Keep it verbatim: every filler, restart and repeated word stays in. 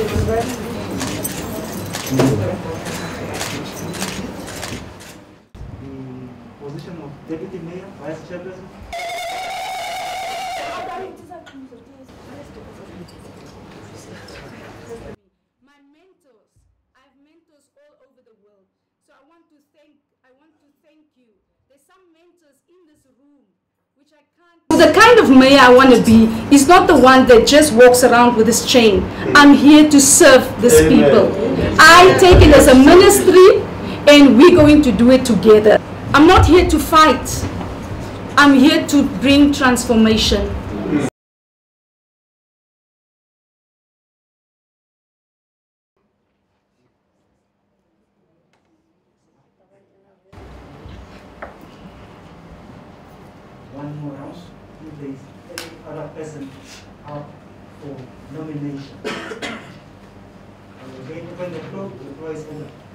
position of Deputy Mayor, Vice Chairperson. My mentors, I have mentors all over the world. So I want to thank, I want to thank you. There's some mentors in this room which I can't. The kind of mayor I want to be is not the one that just walks around with his chain. I'm here to serve these people. I take it as a ministry and we're going to do it together. I'm not here to fight. I'm here to bring transformation. One more round. If there is any other person out for nomination. Again, open the floor. The floor is open.